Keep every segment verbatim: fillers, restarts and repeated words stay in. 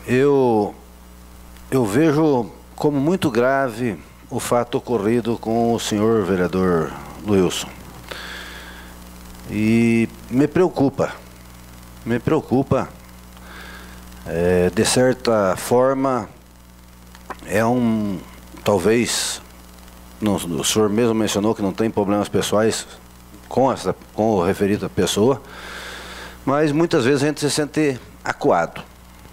Eu, eu vejo como muito grave o fato ocorrido com o senhor vereador Luilson. E me preocupa, me preocupa, é, de certa forma, é um, talvez, não, o senhor mesmo mencionou que não tem problemas pessoais com, essa, com o referido à pessoa, mas muitas vezes a gente se sente acuado.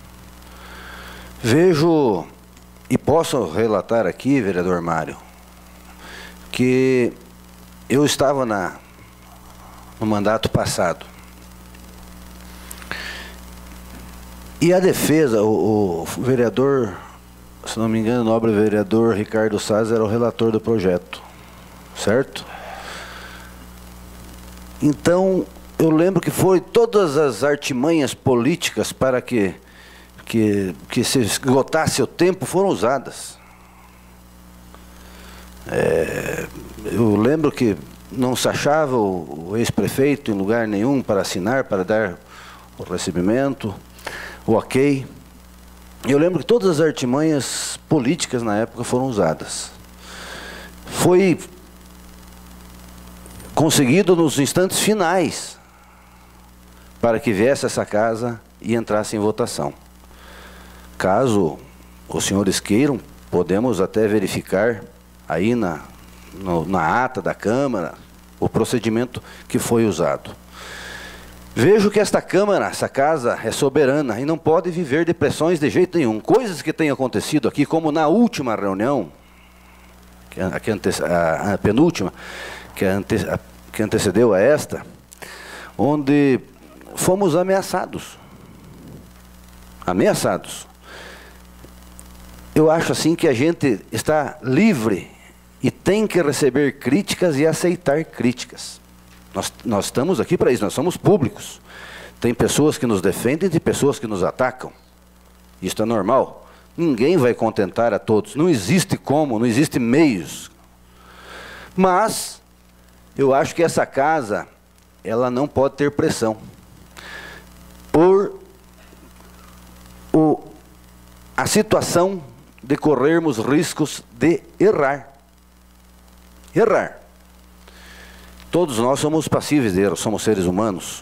Vejo, e posso relatar aqui, vereador Mário, que eu estava na, no mandato passado. E a defesa, o, o vereador, se não me engano, o nobre vereador Ricardo Saz era o relator do projeto, certo? Então, eu lembro que foi todas as artimanhas políticas para que Que, que se esgotasse o tempo foram usadas. É, eu lembro que não se achava o, o ex-prefeito em lugar nenhum para assinar, para dar o recebimento, o ok. Eu lembro que todas as artimanhas políticas na época foram usadas. Foi conseguido nos instantes finais para que viesse essa casa e entrasse em votação. Caso os senhores queiram, podemos até verificar aí na, no, na ata da Câmara o procedimento que foi usado. Vejo que esta Câmara, essa casa é soberana e não pode viver de pressões de jeito nenhum. Coisas que têm acontecido aqui, como na última reunião, que, a, que ante, a, a penúltima, que, ante, a, que antecedeu a esta, onde fomos ameaçados. Ameaçados. Eu acho assim que a gente está livre e tem que receber críticas e aceitar críticas. Nós, nós estamos aqui para isso, nós somos públicos. Tem pessoas que nos defendem e pessoas que nos atacam. Isso é normal. Ninguém vai contentar a todos. Não existe como, não existe meios. Mas, eu acho que essa casa, ela não pode ter pressão. Por o, a situação de corrermos riscos de errar. Errar. Todos nós somos passíveis de erro, somos seres humanos.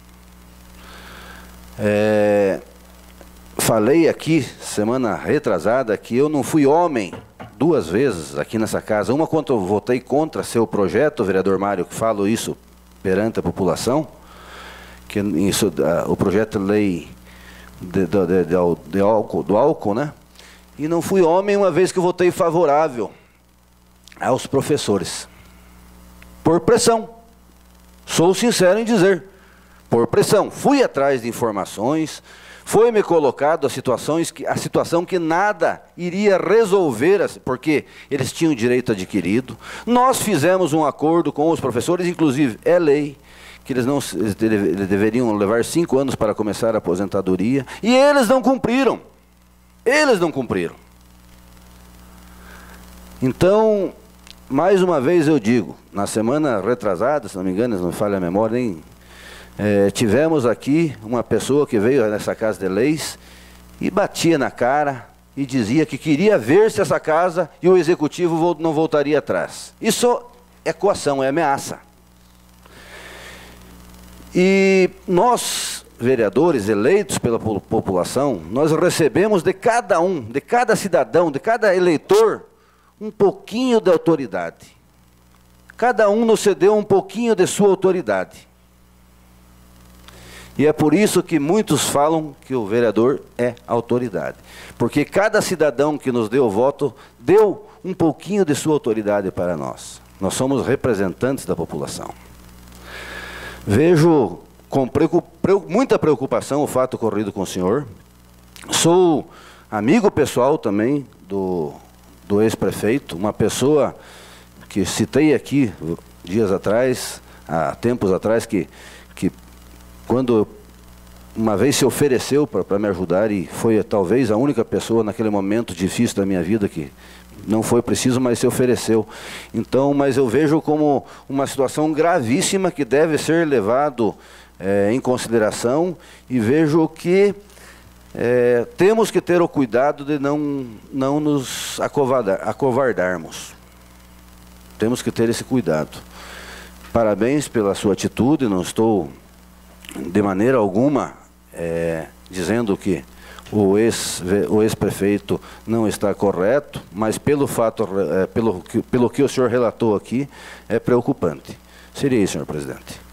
É, falei aqui, semana retrasada, que eu não fui homem duas vezes aqui nessa casa. Uma quando eu votei contra seu projeto, vereador Mário, que falo isso perante a população, que isso, o projeto de lei de, de, de, de, de álcool, do álcool, né? E não fui homem uma vez que eu votei favorável aos professores. Por pressão. Sou sincero em dizer. Por pressão. Fui atrás de informações, foi-me colocado a, situações que, a situação que nada iria resolver, porque eles tinham direito adquirido. Nós fizemos um acordo com os professores, inclusive é lei, que eles, não, eles deveriam levar cinco anos para começar a aposentadoria, e eles não cumpriram. Eles não cumpriram. Então, mais uma vez eu digo, na semana retrasada, se não me engano, não me falha a memória, nem, é, tivemos aqui uma pessoa que veio nessa casa de leis e batia na cara e dizia que queria ver se essa casa e o executivo não voltaria atrás. Isso é coação, é ameaça. E nós, vereadores eleitos pela população, nós recebemos de cada um, de cada cidadão, de cada eleitor, um pouquinho de autoridade. Cada um nos cedeu um pouquinho de sua autoridade. E é por isso que muitos falam que o vereador é autoridade. Porque cada cidadão que nos deu o voto, deu um pouquinho de sua autoridade para nós. Nós somos representantes da população. Vejo com muita preocupação o fato ocorrido com o senhor. Sou amigo pessoal também do, do ex-prefeito, uma pessoa que citei aqui dias atrás, há tempos atrás, que, que quando uma vez se ofereceu para me ajudar, e foi talvez a única pessoa naquele momento difícil da minha vida que não foi preciso, mas se ofereceu. Então, mas eu vejo como uma situação gravíssima que deve ser levado é, em consideração, e vejo que É, temos que ter o cuidado de não, não nos acovardar, acovardarmos. Temos que ter esse cuidado. Parabéns pela sua atitude, não estou de maneira alguma é, dizendo que o ex, o ex-prefeito não está correto, mas pelo fato, é, pelo, pelo que o senhor relatou aqui, é preocupante. Seria isso, senhor presidente.